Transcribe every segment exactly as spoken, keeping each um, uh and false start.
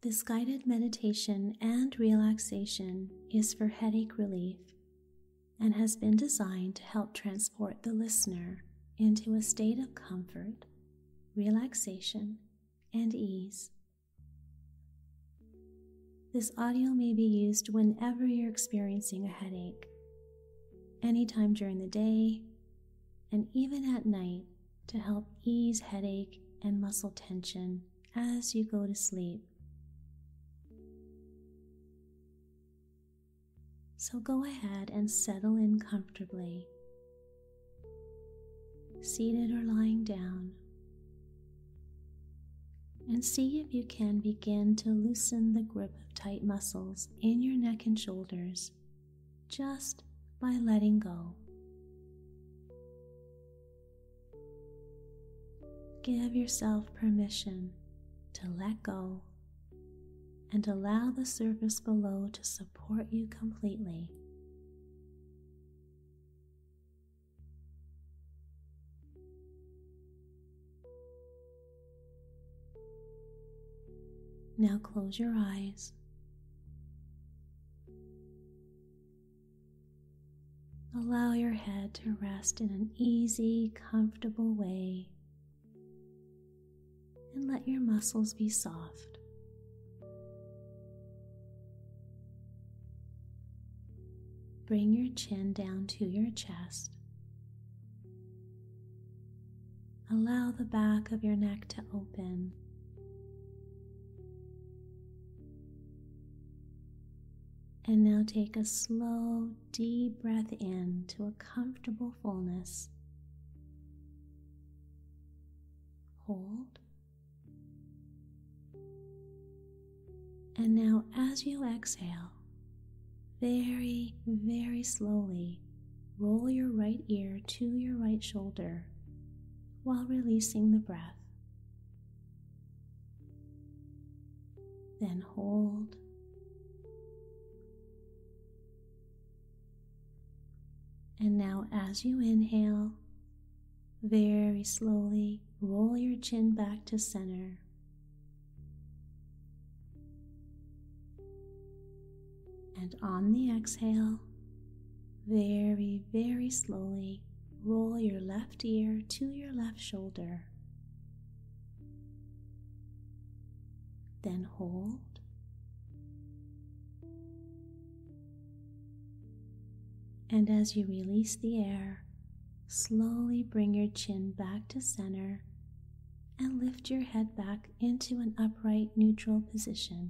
This guided meditation and relaxation is for headache relief and has been designed to help transport the listener into a state of comfort, relaxation, and ease. This audio may be used whenever you're experiencing a headache, anytime during the day, and even at night to help ease headache and muscle tension as you go to sleep. So go ahead and settle in comfortably, seated or lying down, and see if you can begin to loosen the grip of tight muscles in your neck and shoulders just by letting go. Give yourself permission to let go and allow the surface below to support you completely. Now close your eyes. Allow your head to rest in an easy, comfortable way, and let your muscles be soft. Bring your chin down to your chest. Allow the back of your neck to open. And now take a slow, deep breath in to a comfortable fullness. Hold. And now as you exhale, very, very slowly roll your right ear to your right shoulder while releasing the breath. Then hold. And now as you inhale, very slowly roll your chin back to center. And on the exhale, very, very slowly roll your left ear to your left shoulder. Then hold. And as you release the air, slowly bring your chin back to center and lift your head back into an upright, neutral position.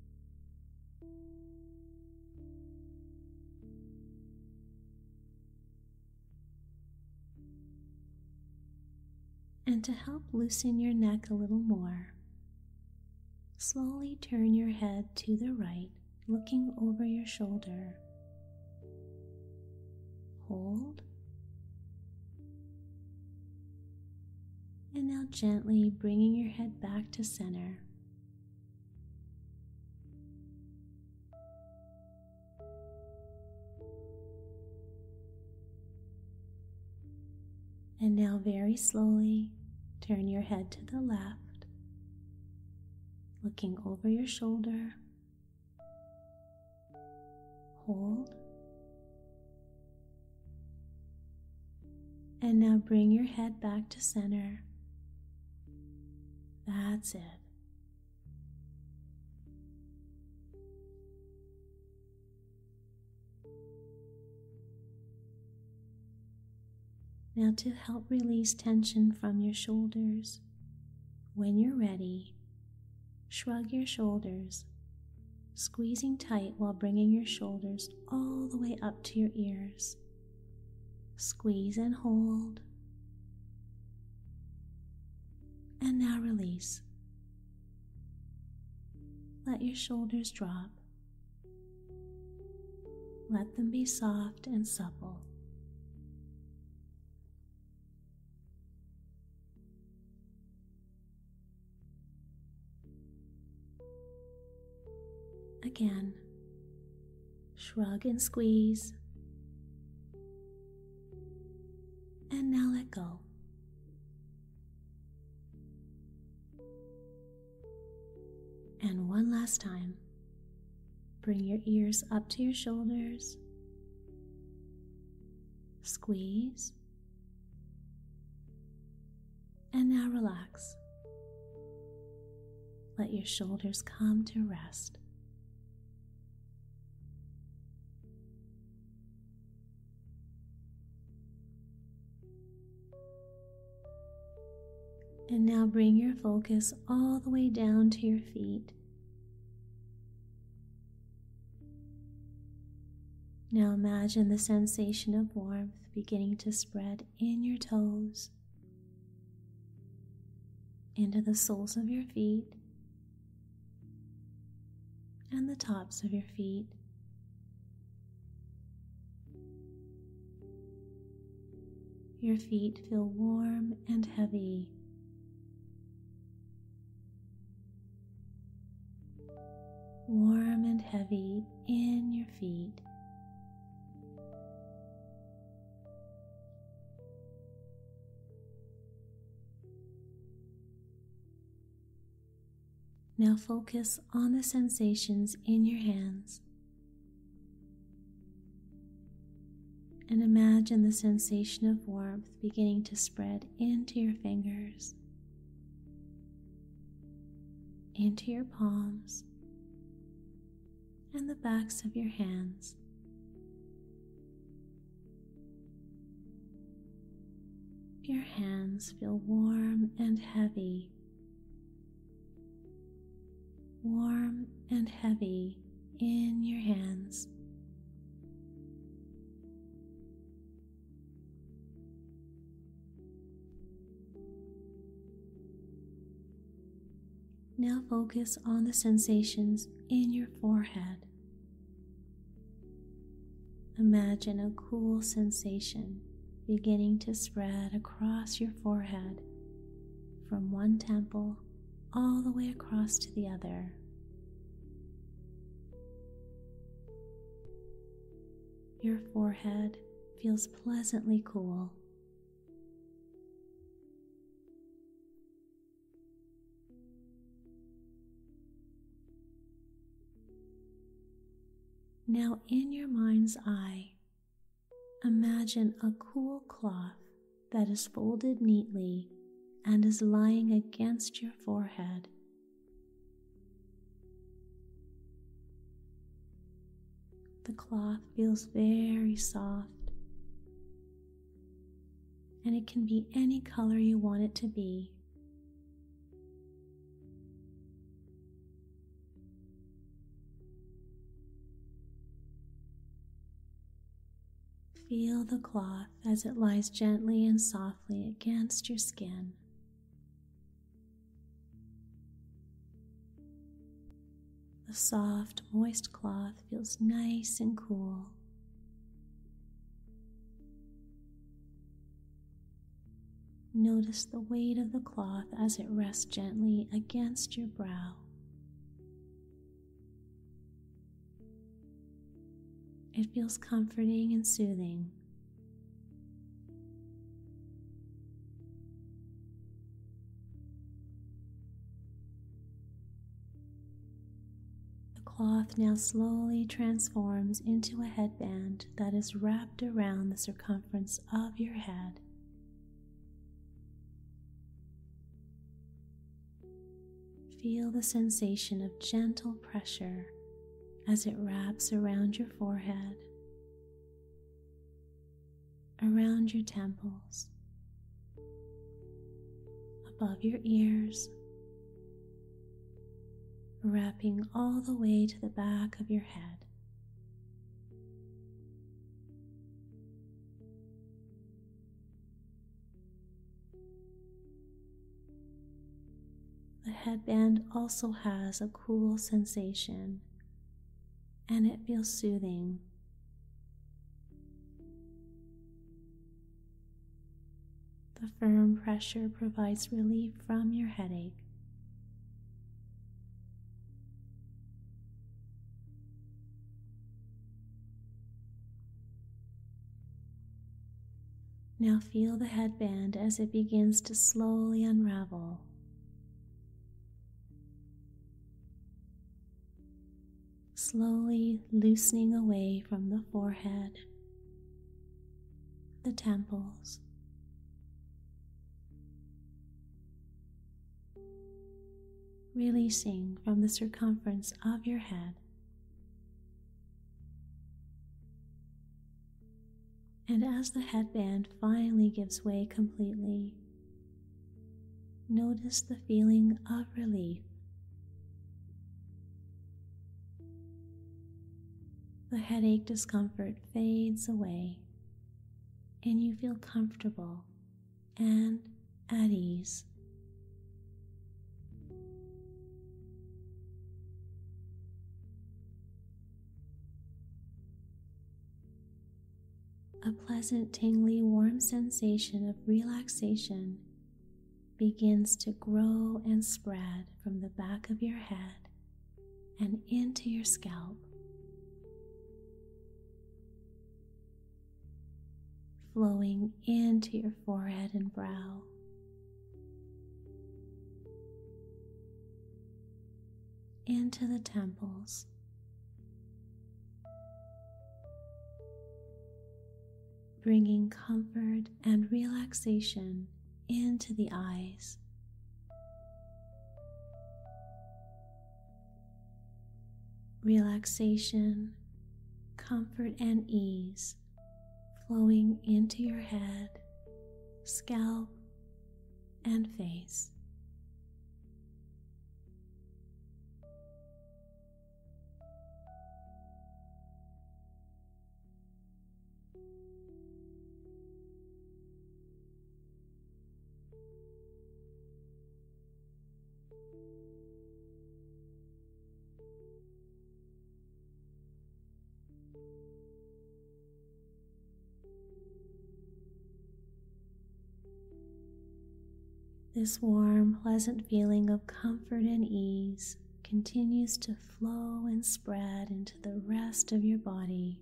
And to help loosen your neck a little more, slowly turn your head to the right, looking over your shoulder. Hold. And now gently bringing your head back to center. And now very slowly turn your head to the left, looking over your shoulder. Hold. And now bring your head back to center. That's it. Now to help release tension from your shoulders, when you're ready, shrug your shoulders, squeezing tight while bringing your shoulders all the way up to your ears. Squeeze and hold. And now release. Let your shoulders drop. Let them be soft and supple. Again, shrug and squeeze. And now let go. And one last last time. Bring your ears up to your shoulders. Squeeze. And now relax. Let your shoulders come to rest. And now bring your focus all the way down to your feet. Now imagine the sensation of warmth beginning to spread in your toes, into the soles of your feet, and the tops of your feet. Your feet feel warm and heavy. Warm and heavy in your feet. Now focus on the sensations in your hands and imagine the sensation of warmth beginning to spread into your fingers, into your palms, and the backs of your hands. Your hands feel warm and heavy. Warm and heavy in your hands. Now focus on the sensations in your forehead. Imagine a cool sensation beginning to spread across your forehead from one temple all the way across to the other. Your forehead feels pleasantly cool. Now, in your mind's eye, imagine a cool cloth that is folded neatly and is lying against your forehead. The cloth feels very soft, and it can be any color you want it to be. Feel the cloth as it lies gently and softly against your skin. The soft, moist cloth feels nice and cool. Notice the weight of the cloth as it rests gently against your brow. It feels comforting and soothing. The cloth now slowly transforms into a headband that is wrapped around the circumference of your head. Feel the sensation of gentle pressure as it wraps around your forehead, around your temples, above your ears, wrapping all the way to the back of your head. The headband also has a cool sensation, and it feels soothing. The firm pressure provides relief from your headache. Now feel the headband as it begins to slowly unravel. slowly loosening away from the forehead, the temples, releasing from the circumference of your head, and as the headband finally gives way completely, notice the feeling of relief. The headache discomfort fades away, and you feel comfortable and at ease. A pleasant, tingly, warm sensation of relaxation begins to grow and spread from the back of your head and into your scalp, flowing into your forehead and brow, into the temples, bringing comfort and relaxation into the eyes. Relaxation, comfort, and ease flowing into your head, scalp, and face. This warm, pleasant feeling of comfort and ease continues to flow and spread into the rest of your body,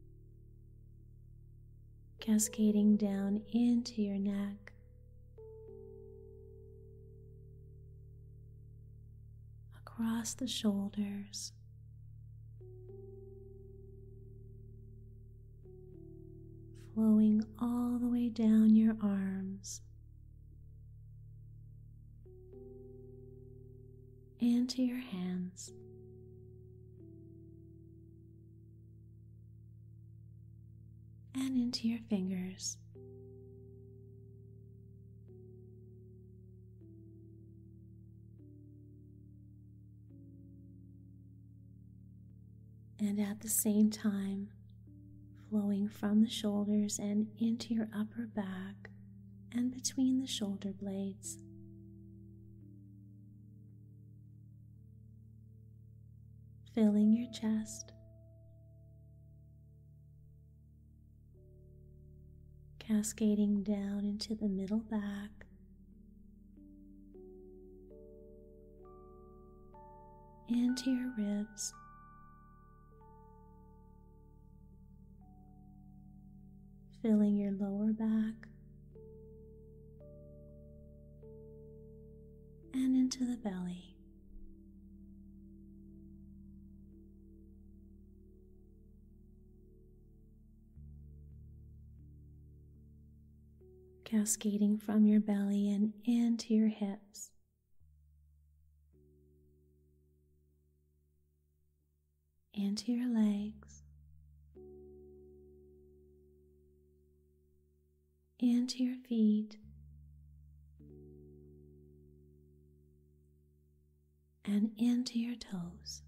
cascading down into your neck, across the shoulders, flowing all the way down your arms, into your hands, and into your fingers. And at the same time, flowing from the shoulders and into your upper back and between the shoulder blades. Filling your chest, cascading down into the middle back, into your ribs, filling your lower back, and into the belly. Cascading from your belly and into your hips, into your legs, into your feet, and into your toes.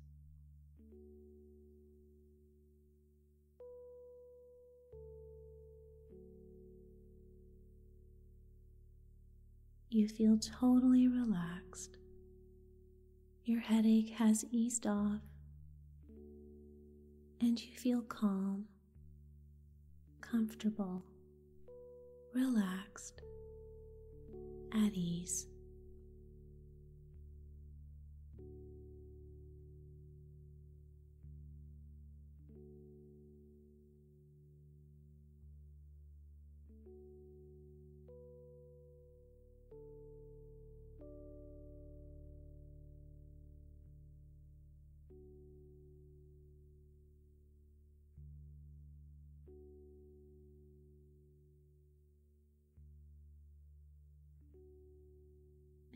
You feel totally relaxed. Your headache has eased off, and you feel calm, comfortable, relaxed, at ease.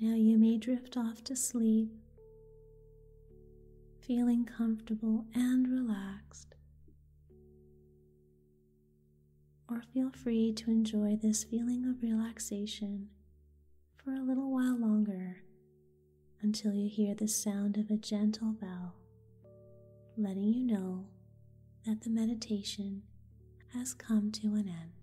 Now you may drift off to sleep, feeling comfortable and relaxed. Or feel free to enjoy this feeling of relaxation for a little while longer until you hear the sound of a gentle bell, letting you know that the meditation has come to an end.